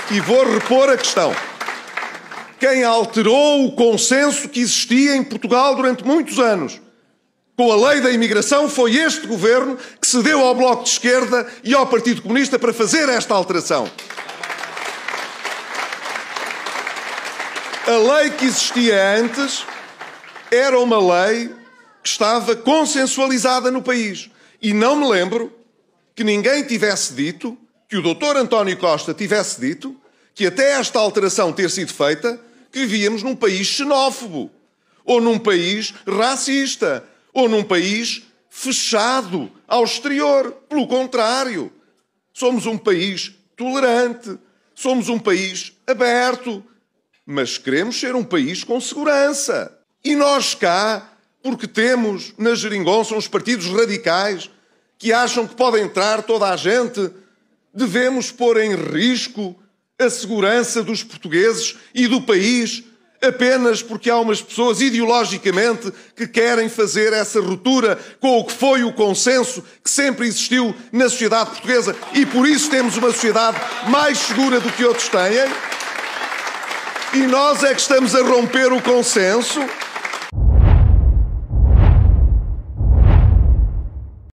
E vou repor a questão. Quem alterou o consenso que existia em Portugal durante muitos anos com a lei da imigração foi este governo que cedeu ao Bloco de Esquerda e ao Partido Comunista para fazer esta alteração. A lei que existia antes era uma lei que estava consensualizada no país. E não me lembro que ninguém tivesse dito, que o Dr. António Costa tivesse dito, que até esta alteração ter sido feita, que vivíamos num país xenófobo, ou num país racista, ou num país fechado ao exterior. Pelo contrário, somos um país tolerante, somos um país aberto, mas queremos ser um país com segurança. E nós cá, porque temos na geringonça uns partidos radicais que acham que pode entrar toda a gente, devemos pôr em risco a segurança dos portugueses e do país apenas porque há umas pessoas ideologicamente que querem fazer essa ruptura com o que foi o consenso que sempre existiu na sociedade portuguesa e por isso temos uma sociedade mais segura do que outros têm? E nós é que estamos a romper o consenso?